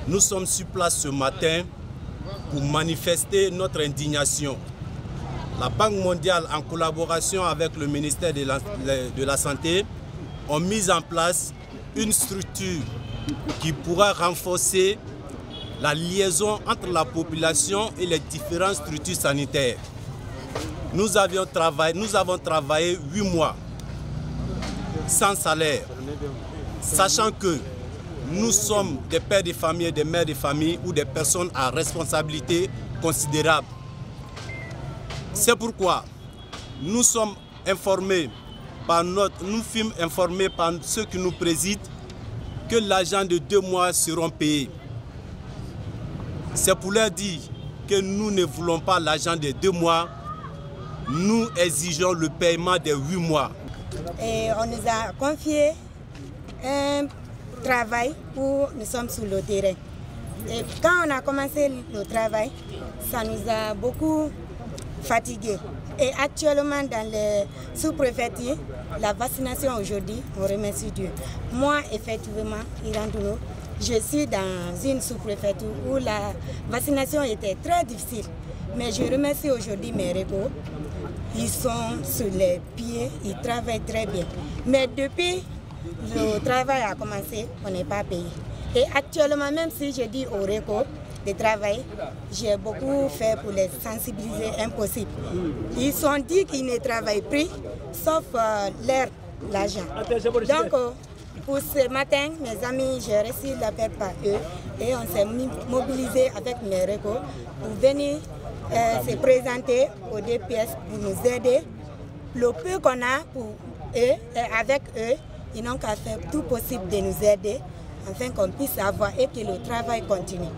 Nous sommes sur place ce matin pour manifester notre indignation. La Banque mondiale, en collaboration avec le ministère de la Santé, ont mis en place une structure qui pourra renforcer la liaison entre la population et les différentes structures sanitaires. Nous avons travaillé 8 mois sans salaire, sachant que nous sommes des pères de famille et des mères de famille ou des personnes à responsabilité considérable. C'est pourquoi nous sommes informés par ceux qui nous président que l'argent de 2 mois seront payés. C'est pour leur dire que nous ne voulons pas l'argent de 2 mois, nous exigeons le paiement des 8 mois. Et on nous a confié un travail où nous sommes sur le terrain. Et quand on a commencé le travail, ça nous a beaucoup fatigués. Et actuellement dans les sous-préfectures, la vaccination aujourd'hui, on remercie Dieu. Moi, effectivement, Irandouno, je suis dans une sous-préfecture où la vaccination était très difficile. Mais je remercie aujourd'hui mes régos. Ils sont sur les pieds, ils travaillent très bien. Mais depuis le travail a commencé, on n'est pas payé. Et actuellement, même si je dis aux régos de travailler, j'ai beaucoup fait pour les sensibiliser, impossible. Ils sont dit qu'ils ne travaillent plus, sauf l'argent. Donc, pour ce matin, mes amis, j'ai reçu l'appel par eux et on s'est mobilisé avec mes régos pour venir se présenter au DPS pour nous aider. Le peu qu'on a pour eux et avec eux, ils n'ont qu'à faire tout possible de nous aider afin qu'on puisse avoir et que le travail continue.